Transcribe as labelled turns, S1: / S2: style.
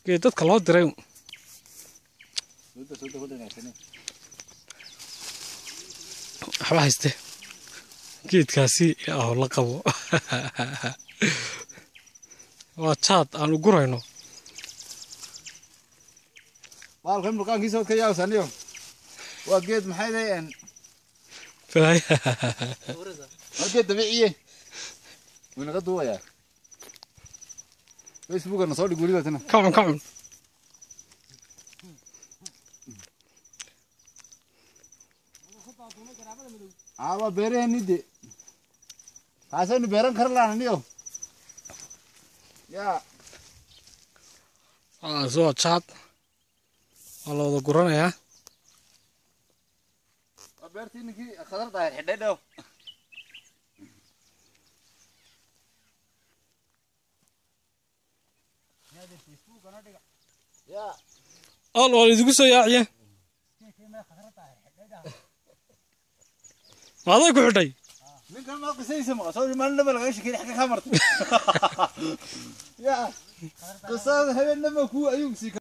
S1: geed dadka loo diray waxba hayste geedkaasi oo la qabo waa jaad aan u gurayno
S2: baalkan mulkaankiisa ka yaawsaniyo waa geed maxay leeyeen
S1: فهي
S2: هذا طبيعي وين غدوا يا فيسبوك انا صور يقول لي انا
S1: كعن
S2: بيري ندي عشان بيرن كرلان نيو يا
S1: زو تشات والله قرنا يا
S2: beertii ninkii khadar daahir xidhay dhow yaade Facebook ana dhiga ya
S1: all wali idigu soo yaaciye
S2: keekay khadar daahir xidhay daa
S1: waday ku xidhay
S2: ninkan ma qisaysa ma soo imaan laba laga shakay xaqa ka martay ya qisada habeenna ma ku ayuu si